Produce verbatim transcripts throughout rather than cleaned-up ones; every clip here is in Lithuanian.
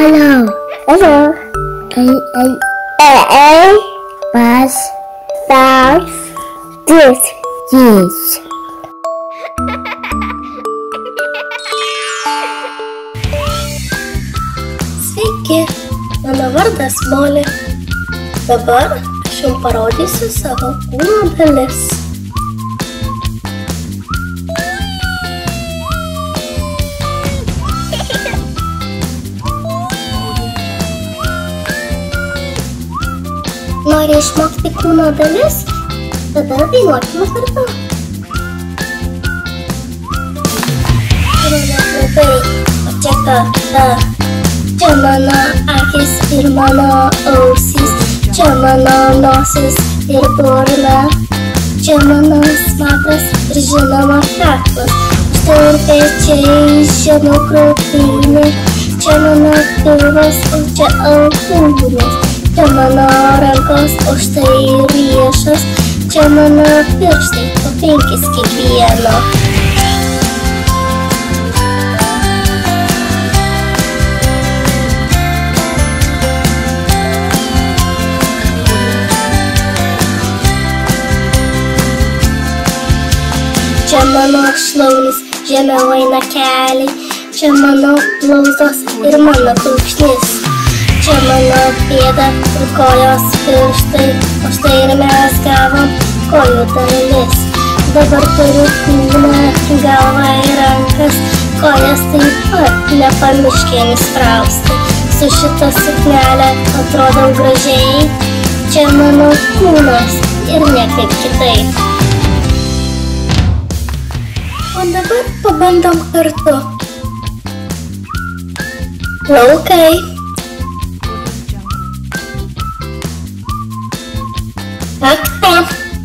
Hello. Hello. A A A. Bus. Five. This. Yes. Sveiki, mano vardas Molė. Dabar aš jums parodysiu savo kūno dalis. Nori išmokti kūno dalis? Tada dainuokime kartu. Mano plaukai, o čia kakta. Čia mano akis ir mano ausys. Čia mano nosis ir burna. Čia mano smakras ir žinoma kaklas. Štai ir pečiai, žemiau krūtinė. Čia mano pilvas, o čia alkūnės. Čia mano rankos, o štai ir riešas. Čia mano pirštai, po penkis kiekvieno. Čia mano šlaunis, žemiau eina keliai. Čia mano blauzdos ir mano kulkšnis. Čia mano pėda ir kojos pirštai, o štai ir mes gavom kojų dalis. Dabar turiu kūną, galvą ir rankas, kojas taip pat nepamirškime įsprausti. Su šita suknelė atrodau gražiai, čia mano kūnas ir niekaip kitaip. O dabar pabandom kartu. Plaukai. Kakta.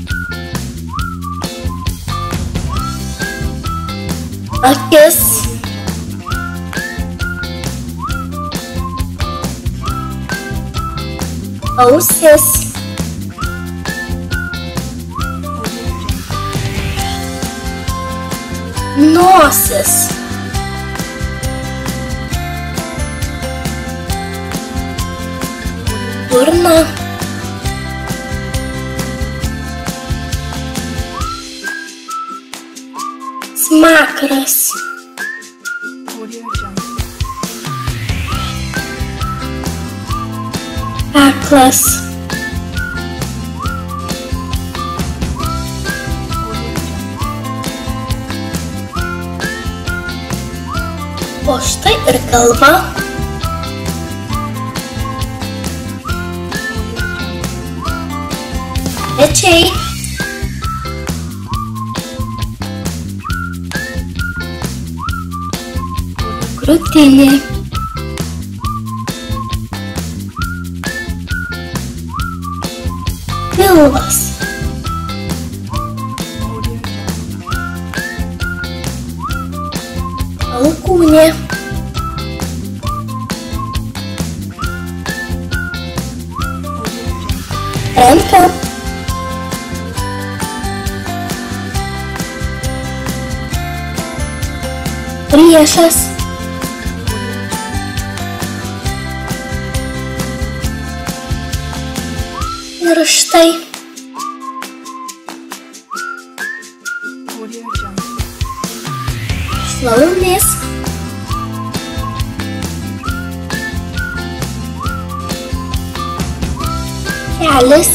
Akis. Ausis. Nosis. Burna. Smakras. Kaklas. O štai ir galva. Pečiai. Krūtinė. Pilvas. Alkūnė. Ranka. Riešas. Ir štai. Šlaunys. Kelis.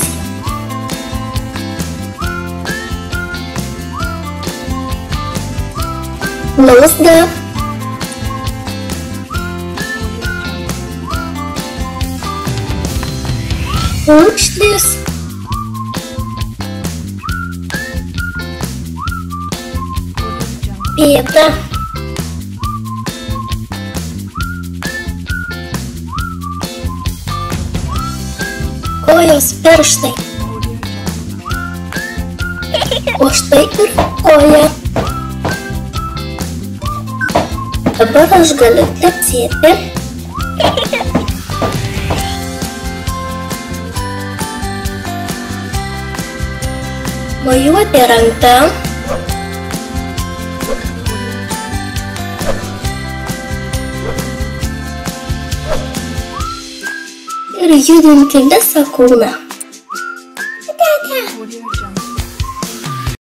Blauzda. Kulkšnis. Pėda. Kojos pirštai. O štai ir koja. Dabar aš galiu tepsėti. Mojuoti ranka. ir judinti visą kūną. Ate, ate. Audio Jungle.